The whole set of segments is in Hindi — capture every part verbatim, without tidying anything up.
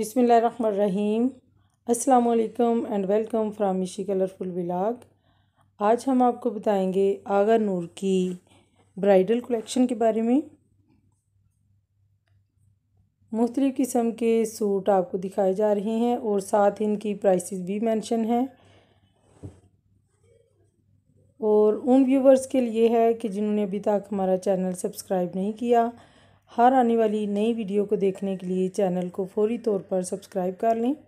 बिस्मिल्लाहिर्रहमानिर्रहीम। अस्सलाम वालेकुम and welcome from Mishi colourful vlog. आज हम आपको बताएंगे आगा नूर की ब्राइडल कलेक्शन के बारे में। मुख्तलिफ़ किस्म के सूट आपको दिखाए जा रहे हैं और साथ इनकी प्राइसेस भी मेंशन हैं। और उन व्यूवर्स के लिए है कि जिन्होंने अभी तक हमारा चैनल सब्सक्राइब नहीं किया, हर आने वाली नई वीडियो को देखने के लिए चैनल को फौरी तौर पर सब्सक्राइब कर लें।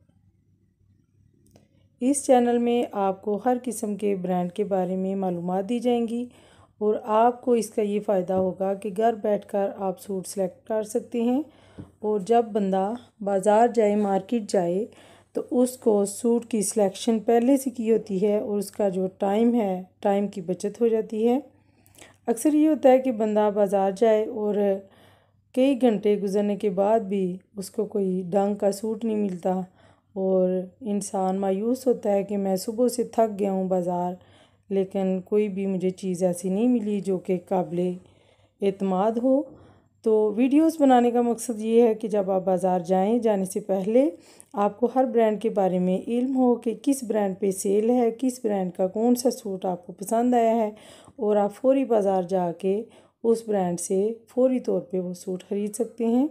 इस चैनल में आपको हर किस्म के ब्रांड के बारे में मालूमात दी जाएंगी और आपको इसका ये फ़ायदा होगा कि घर बैठकर आप सूट सेलेक्ट कर सकते हैं। और जब बंदा बाज़ार जाए, मार्केट जाए, तो उसको सूट की सिलेक्शन पहले से की होती है और उसका जो टाइम है, टाइम की बचत हो जाती है। अक्सर ये होता है कि बंदा बाज़ार जाए और कई घंटे गुजरने के बाद भी उसको कोई ढंग का सूट नहीं मिलता और इंसान मायूस होता है कि मैं सुबह से थक गया हूँ बाज़ार, लेकिन कोई भी मुझे चीज़ ऐसी नहीं मिली जो कि काबिल एतमाद हो। तो वीडियोस बनाने का मकसद ये है कि जब आप बाज़ार जाएं, जाने से पहले आपको हर ब्रांड के बारे में इल्म हो कि किस ब्रांड पे सेल है, किस ब्रांड का कौन सा सूट आपको पसंद आया है और आप फौरी बाज़ार जाके उस ब्रांड से फौरी तौर पे वो सूट ख़रीद सकते हैं।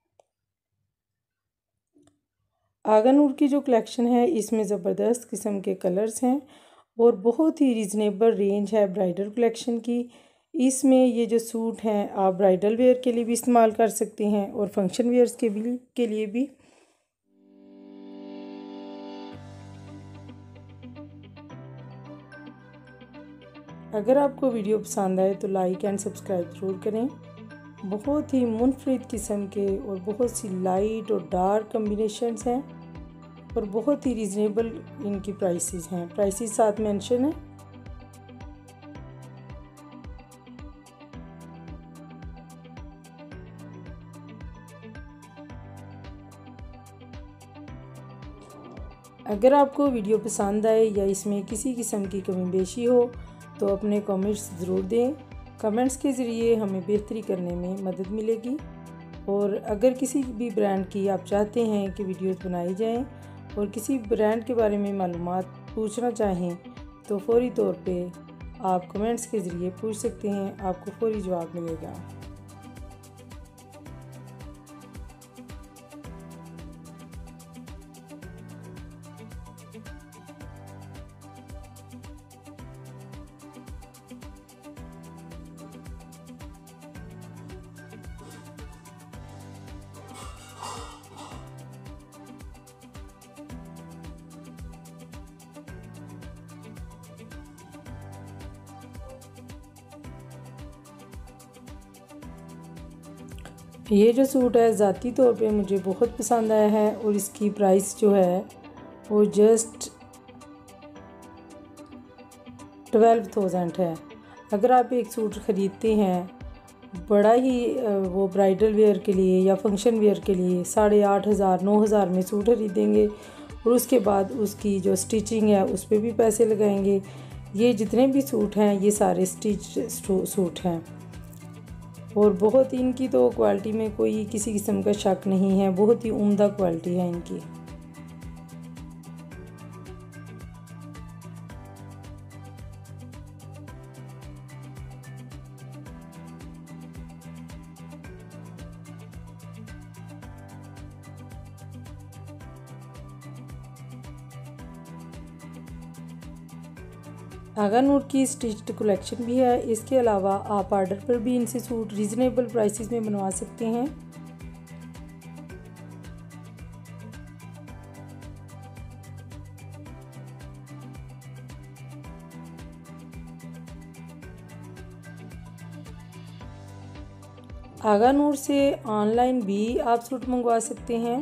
आगा नूर की जो कलेक्शन है इसमें ज़बरदस्त किस्म के कलर्स हैं और बहुत ही रीज़नेबल रेंज है ब्राइडल कलेक्शन की। इसमें ये जो सूट हैं आप ब्राइडल वेयर के लिए भी इस्तेमाल कर सकते हैं और फंक्शन वेयर्स के भी के लिए भी। अगर आपको वीडियो पसंद आए तो लाइक एंड सब्सक्राइब ज़रूर करें। बहुत ही मुनफरिद किस्म के और बहुत सी लाइट और डार्क कम्बिनेशंस हैं और बहुत ही रीज़नेबल इनकी प्राइसेस हैं। प्राइसेस साथ मेंशन है। अगर आपको वीडियो पसंद आए या इसमें किसी किस्म की कमी बेशी हो तो अपने कमेंट्स ज़रूर दें। कमेंट्स के ज़रिए हमें बेहतरी करने में मदद मिलेगी। और अगर किसी भी ब्रांड की आप चाहते हैं कि वीडियोस बनाई जाएं और किसी ब्रांड के बारे में मालूमात पूछना चाहें तो फौरी तौर पे आप कमेंट्स के ज़रिए पूछ सकते हैं, आपको फौरी जवाब मिलेगा। ये जो सूट है ज़ाती तौर पे मुझे बहुत पसंद आया है और इसकी प्राइस जो है वो जस्ट ट्वेल्व थाउजेंड है। अगर आप एक सूट ख़रीदते हैं बड़ा ही वो ब्राइडल वेयर के लिए या फंक्शन वेयर के लिए साढ़े आठ हज़ार नौ हज़ार में सूट खरीदेंगे और उसके बाद उसकी जो स्टिचिंग है उस पर भी पैसे लगाएंगे। ये जितने भी सूट हैं ये सारे स्टिच सूट हैं और बहुत इनकी तो क्वालिटी में कोई किसी किस्म का शक नहीं है, बहुत ही उम्दा क्वालिटी है इनकी। आगा नूर की स्टिच्ड कलेक्शन भी है। इसके अलावा आप आर्डर पर भी इनसे सूट रीज़नेबल प्राइसेस में बनवा सकते हैं। आगा नूर से ऑनलाइन भी आप सूट मंगवा सकते हैं।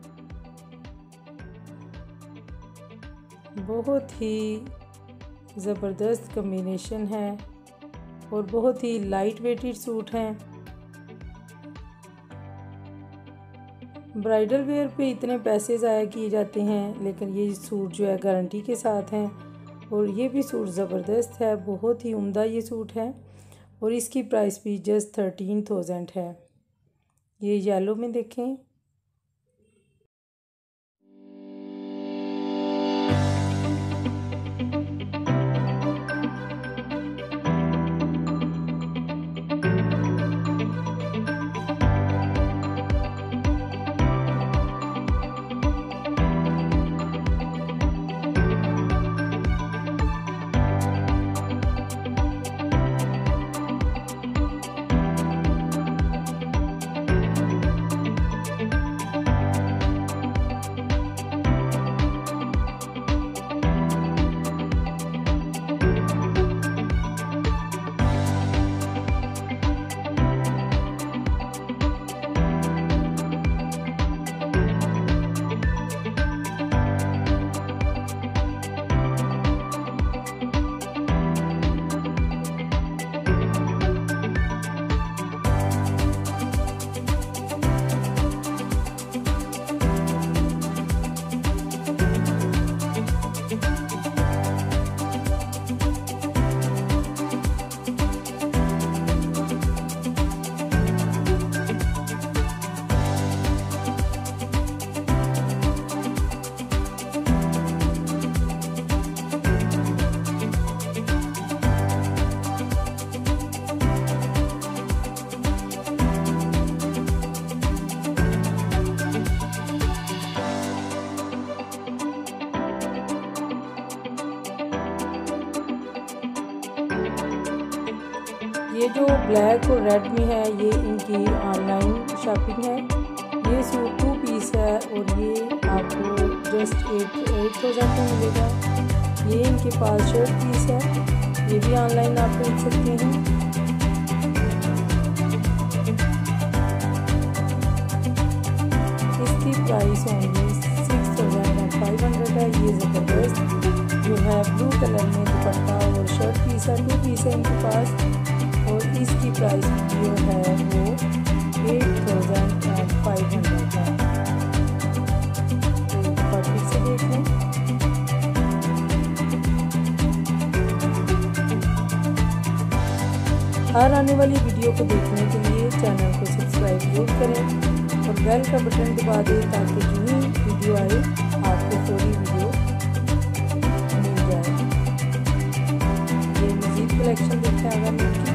बहुत ही ज़बरदस्त कम्बिनेशन है और बहुत ही लाइट वेटेड सूट हैं। ब्राइडल वेयर पे इतने पैसे ज़ाया किए जाते हैं, लेकिन ये सूट जो है गारंटी के साथ हैं और ये भी सूट ज़बरदस्त है, बहुत ही उम्दा ये सूट है और इसकी प्राइस भी जस्ट थर्टीन थाउजेंड है। ये येलो में देखें। ये जो ब्लैक और रेड में है ये इनकी ऑनलाइन शॉपिंग है। ये सूट टू पीस है और ये आपको जस्ट एट एट थाउजेंड में मिलेगा। ये इनके पास शर्ट पीस है, ये भी ऑनलाइन आप खरीद सकते हैं। इसकी प्राइस होंगी six thousand and five hundred है। ये ज़बरदस्त जो है ब्लू कलर में दुपट्टा और शर्ट पीस है, टू पीस है इनके पास और इसकी प्राइस जो है वो eight thousand and five hundred है। तो फिर से देख लें। हर आने वाली वीडियो को देखने के लिए चैनल को सब्सक्राइब जरूर करें और बेल का बटन दबा दें ताकि जो ही वीडियो आए आपको पूरी वीडियो मिल जाए। ये मज़ीद कलेक्शन देखा अगर